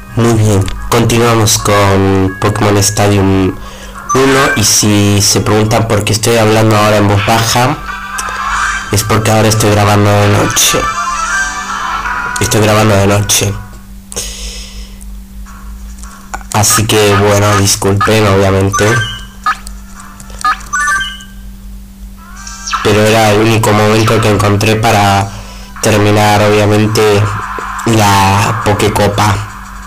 Muy bien, continuamos con Pokémon Stadium 1 y si se preguntan por qué estoy hablando ahora en voz baja, es porque ahora estoy grabando de noche. Así que bueno, disculpen obviamente. Pero era el único momento que encontré para terminar obviamente la Pokécopa.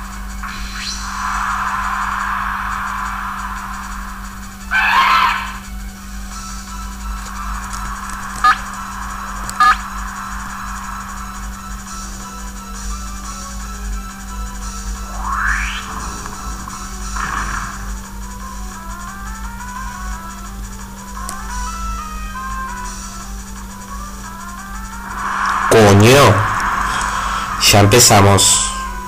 Coño, ya empezamos.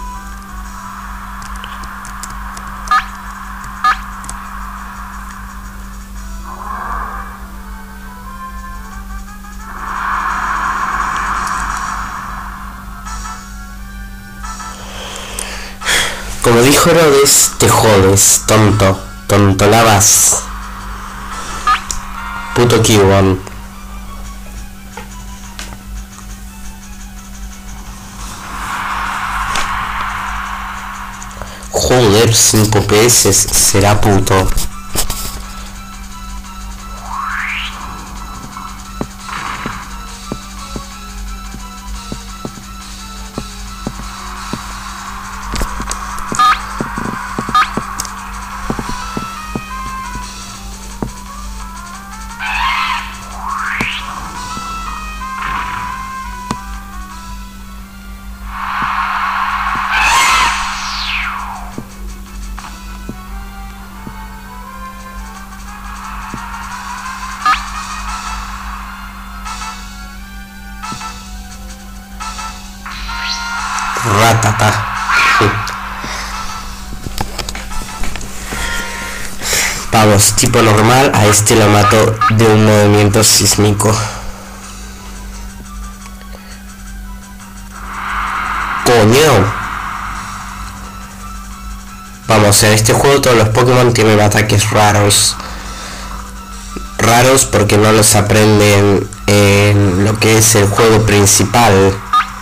Como dijo Herodes, te jodes, tonto, tontolabas. Puto Cubone. Joder, 5 PS, será puto. Ratata. Vamos, tipo normal, a este lo mato de un movimiento sísmico. Coño. Vamos, en este juego todos los Pokémon tienen ataques raros. Raros porque no los aprenden en lo que es el juego principal.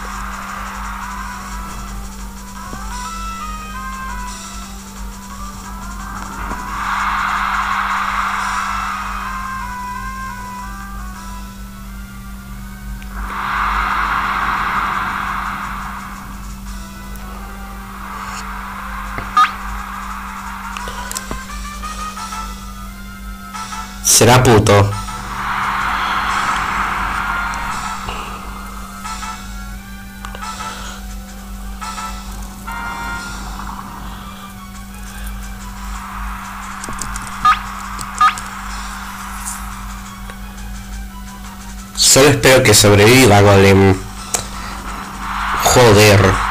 Será puto. Solo espero que sobreviva, Golem. Joder.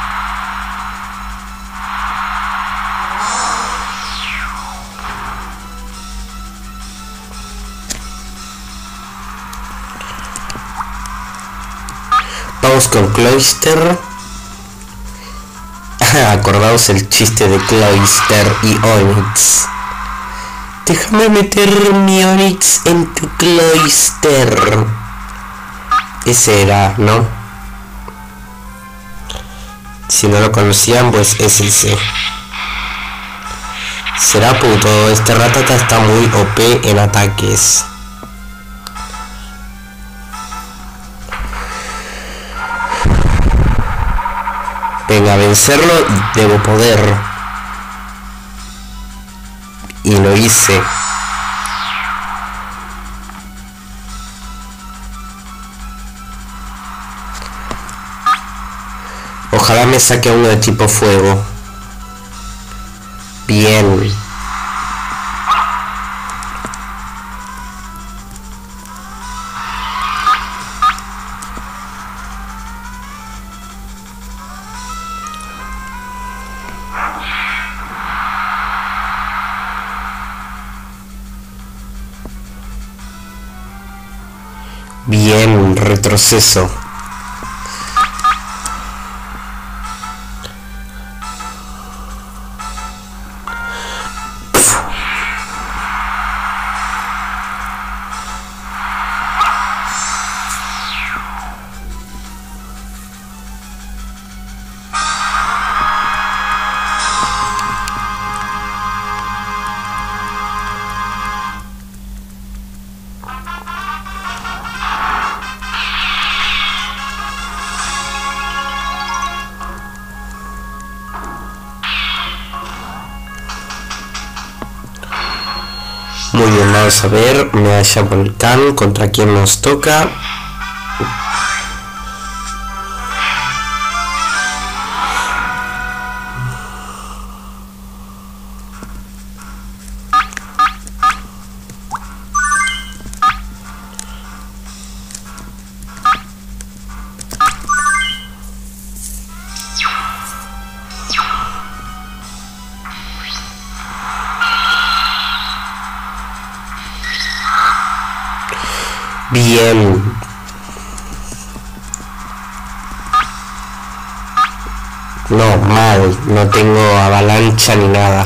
Vamos con Cloyster. Acordaos el chiste de Cloyster y Onix. Déjame meter mi Onix en tu Cloyster. Ese era, ¿no? Si no lo conocían, pues es ese. Será puto. Este Ratata está muy OP en ataques. Venga, a vencerlo debo poder. Y lo hice. Ojalá me saque uno de tipo fuego. Bien. Bien, retroceso. Muy bien, vamos a ver. Medalla volcán. ¿Contra quién nos toca? Bien. No, mal. No tengo avalancha ni nada.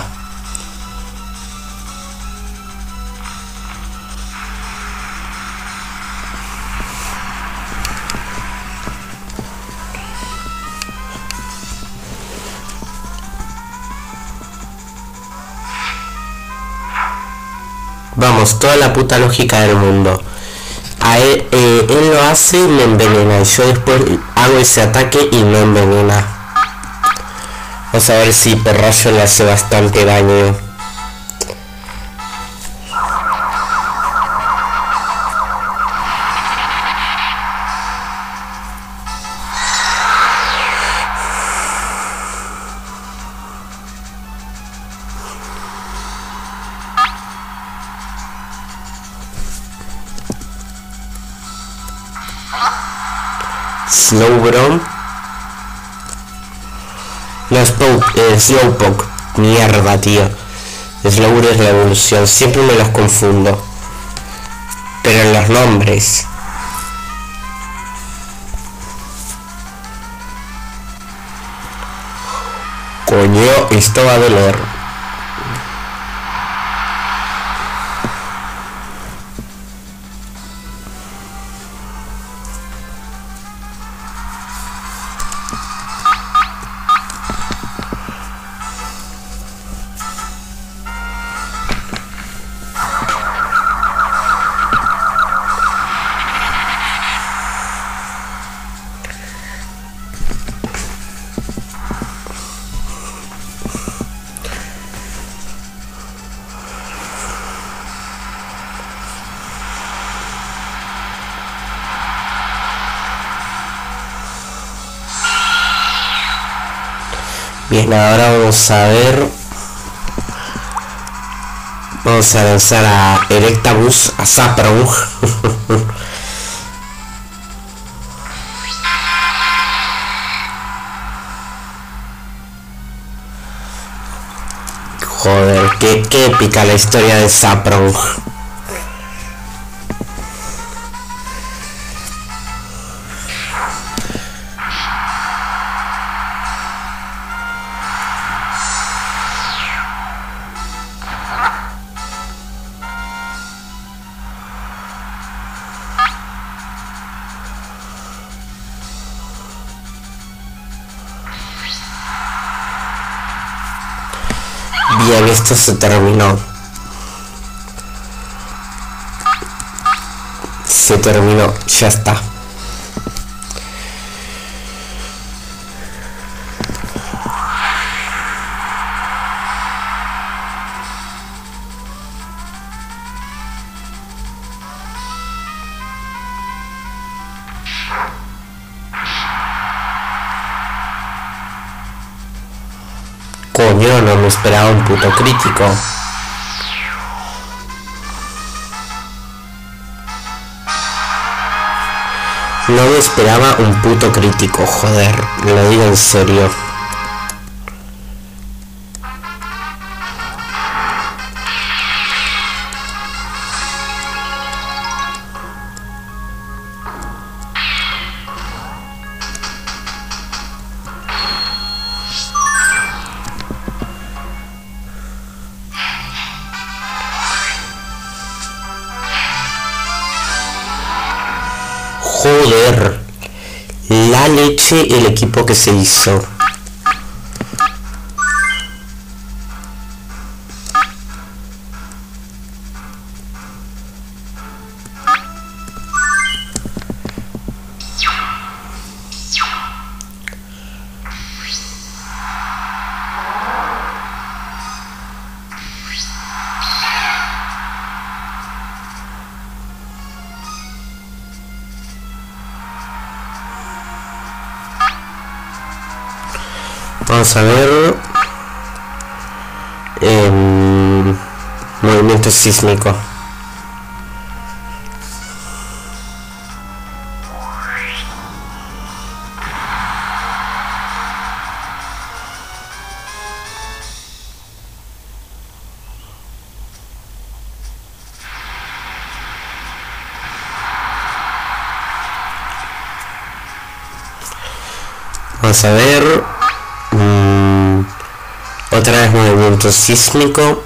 Vamos, toda la puta lógica del mundo. A él lo hace y me envenena. Y yo después hago ese ataque y no envenena. Vamos a ver si Perrayo le hace bastante daño. Slowbro. No, Slowpoke. Mierda, tío. Slowbro es la evolución. Siempre me los confundo. Pero en los nombres. Coño, esto va a doler. Bien, ahora vamos a ver. Vamos a lanzar a Erectabuzz, a Saprong. Joder, qué épica la historia de Saprong. Bien, esto se terminó. Se terminó, ya está. Coño, no me esperaba un puto crítico. No me esperaba un puto crítico, joder, lo digo en serio. Joder, la leche el equipo que se hizo. Vamos a ver. Movimiento sísmico. Vamos a ver. Otra vez movimiento sísmico.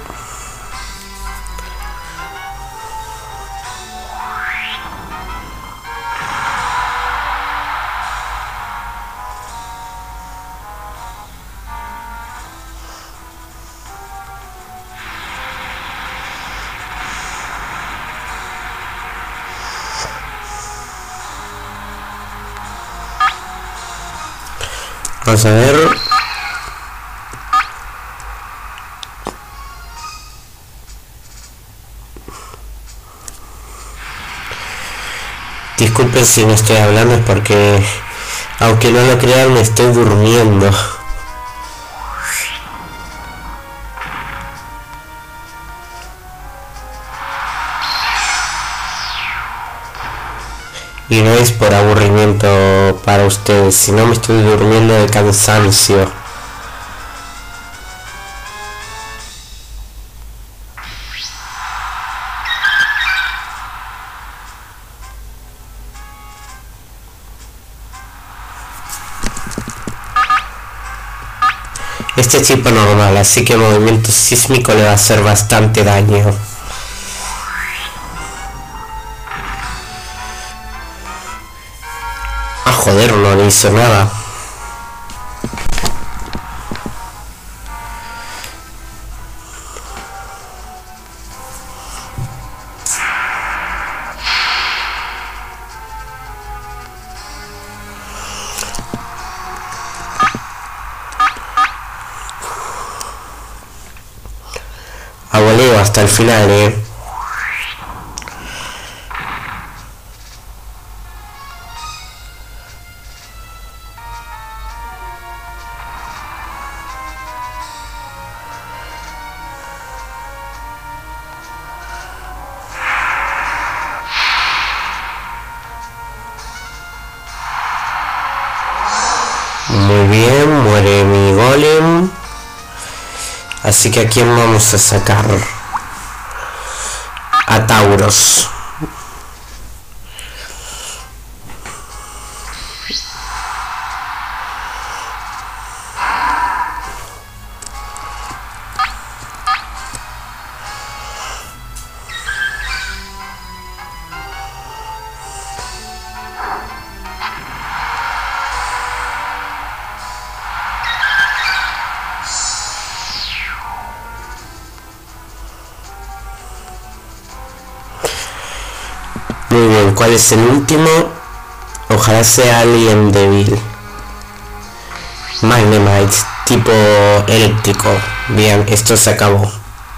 Vamos a ver. Disculpen si no estoy hablando, es porque, aunque no lo crean, me estoy durmiendo. Y no es por aburrimiento para ustedes, sino me estoy durmiendo de cansancio. Este tipo normal, así que el movimiento sísmico le va a hacer bastante daño. Ah, joder, no le hizo nada. Aboleo hasta el final, Muy bien, muere mi golem. Así que ¿a quién vamos a sacar? A Tauros. Muy bien, ¿cuál es el último? Ojalá sea alguien débil. Magnemite, tipo eléctrico. Bien, esto se acabó.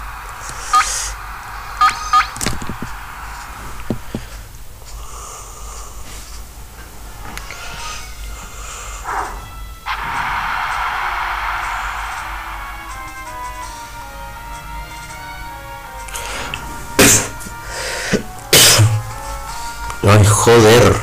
Ay, joder.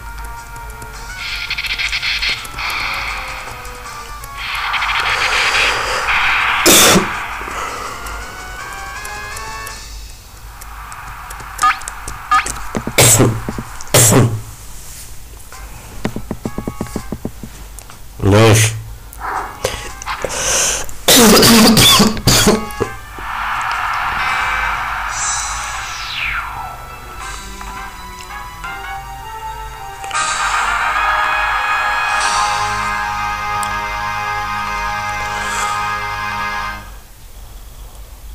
No.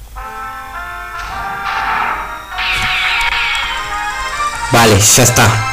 Vale, ya está.